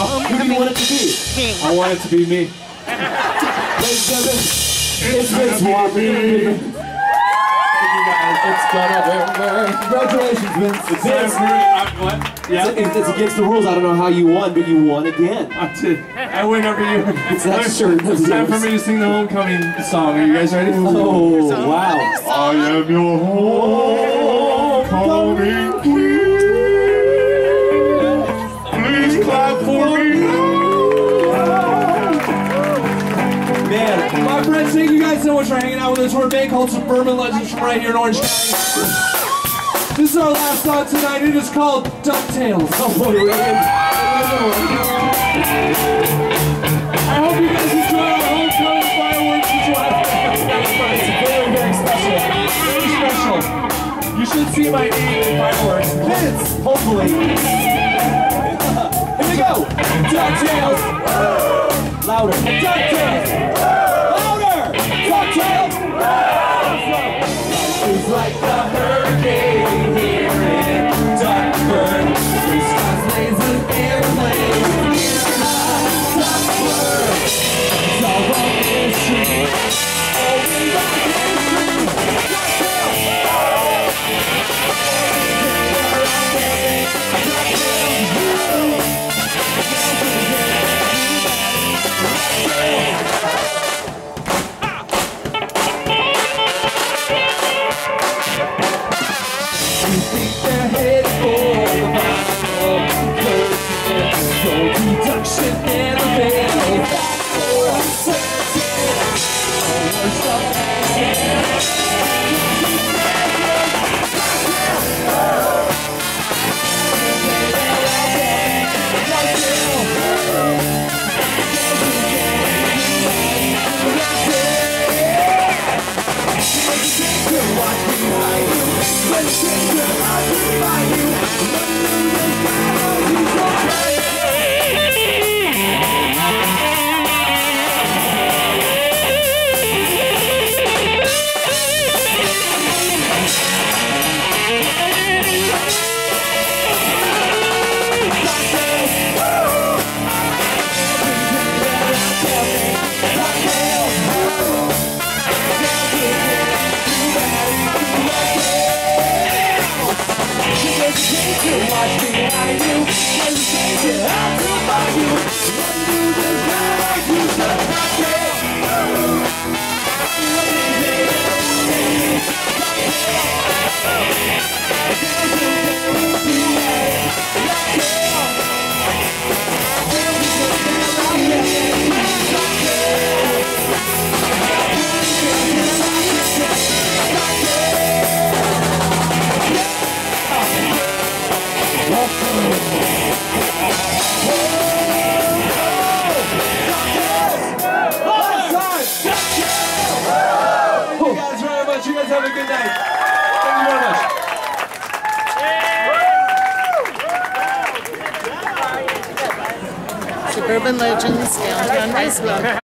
Who do you want it to be? I want it to be me. Ladies and gentlemen, it's Vince Walker. It's gonna be. Congratulations, Vince. What? Yeah. It's against the rules. I don't know how you won, but you won again. I did. I win every year. It's that shirt. It's time for me to sing the homecoming song. Are you guys ready? Oh, wow. I am your homecoming queen. Please clap for me. Man, My friends, thank you guys so much for hanging out with us. We're a band called Suburban Legends from right here in Orange County. This is our last song tonight. It is called Ducktales. oh boy, really? I hope you guys enjoy our homecoming fireworks as well. It's very, very special. Very special. You should see my name in fireworks. Vince, hopefully. Here we go. Ducktales. Louder. Ducktales. Louder. Ducktales. It's like the hurricane here in Duckburg. Blue skies, lasers, airplanes. Duckburg. It's all on history. Always on history. You think they're headed for the bottom so deduction and a veil back for uncertainty. Worst of watch behind you, and take it out to find you. When you just got like you should not care. You guys have a good night. Thank you very much. Suburban Legends found on Facebook.